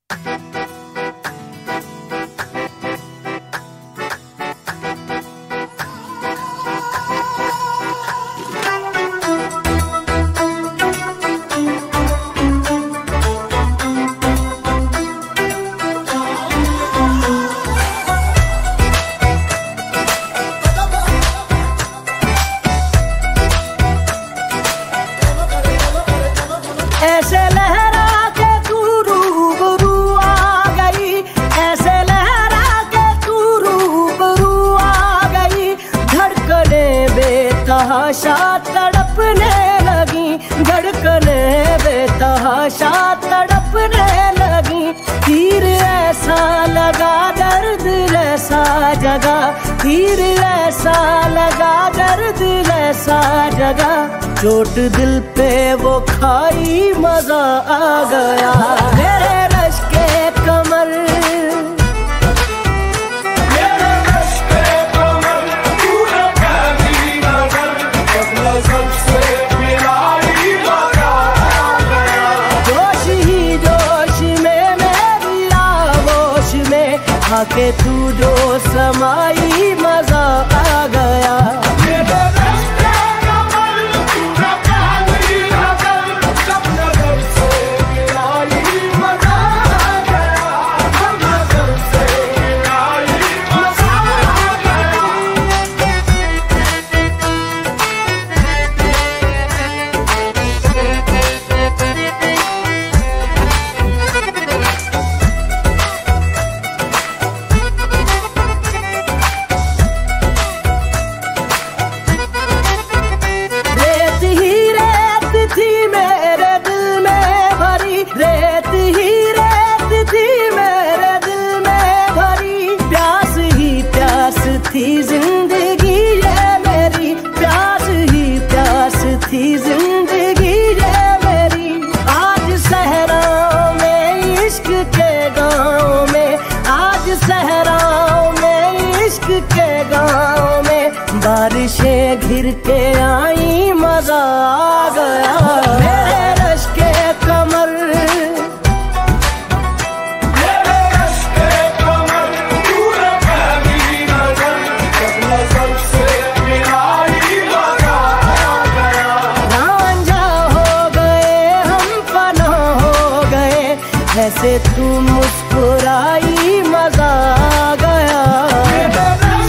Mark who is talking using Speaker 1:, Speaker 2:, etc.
Speaker 1: ऐसे लहरा के तू रूबरू आ गई, ऐसे लहरा के तू रूबरू आ गई। धड़कने बेतहाशा तड़पने लगी, धड़कने बेतहाशा तड़पने लगी। तीर ऐसा लगा दर्द ऐसा जगा, तीर ऐसा लगा दर्द ऐसा जगा। चोट दिल पे वो खाई मजा आ गया। मेरे रश के कमर, मेरे रश के कमर, तूने पहली नजर अपने सबसे मिलाई मजा आ गया। जोश ही जोश में मेरी आगोश में आके तू जो समाई मजा आ गया। रेत ही रेत थी मेरे दिल में भरी, प्यास ही प्यास थी जिंदगी ये मेरी, प्यास ही प्यास थी जिंदगी ये मेरी। आज सहराओं में इश्क के गाँव में, आज सहराओं में इश्क के गाँव में बारिशें घिर के आई मजा आ गया। मेरे रश के कमर, ऐसे तू मुस्कुराई मजा आ गया।